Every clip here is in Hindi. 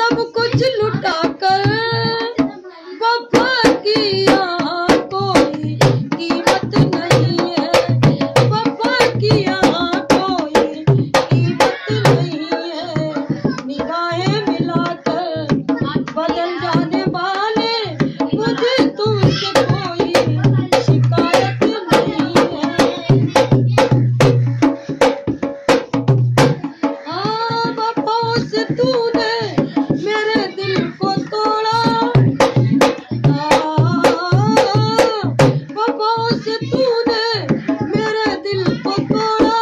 सब कुछ लुटा कर वफा की यहाँ कोई कीमत नहीं है, वफा की यहाँ कोई कीमत नहीं है। निगाहें मिलाकर बदल जाने वाले मुझे तुमसे कोई शिकायत नहीं है। हाँ, वफाओं से तूने मेरे दिल को तोड़ा, वफाओं से तूने मेरे दिल को तोड़ा।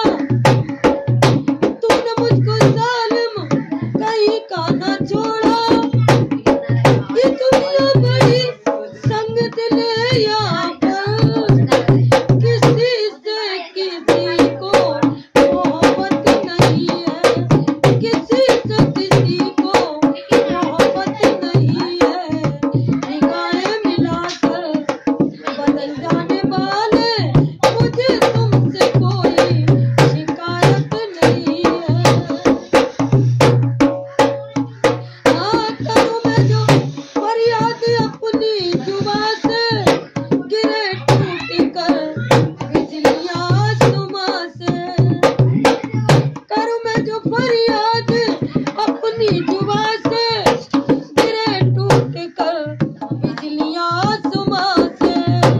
तूने मुझको जालिम कहीं का न छोड़ा। ये दुनिया बड़ी संग दिल है, यहाँ पर किसी से किसी को मोहब्बत नहीं है, किसी से किसी को मोहब्बत नहीं है। निगाहें मिलाकर बदल जाने वाले मुझे तुमसे कोई शिकायत नहीं है। हाँ, करूँ मैं जो फरियाद अपनी जुबां से, गिरे टूट कर बिजलियां आसमां से। करूँ मैं जो फरियाद अपनी जुबां से, गिरे टूट कर बिजलियां आसमां से।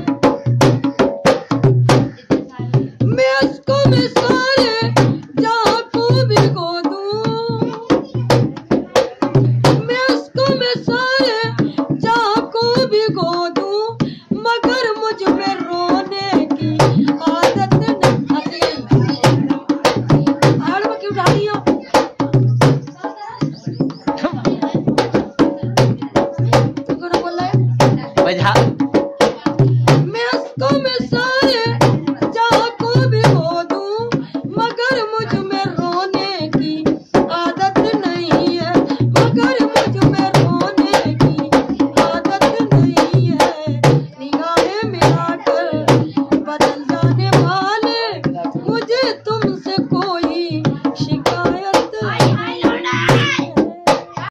मैं अश्कों में सारे जहां को भिगो दूं, मैं अश्कों में सारे जहां को भिगो दूं, मगर मुझ में रोने की आदत नहीं। आड़ में क्यों उठा रही हो? तुमको ना बोल रहा है?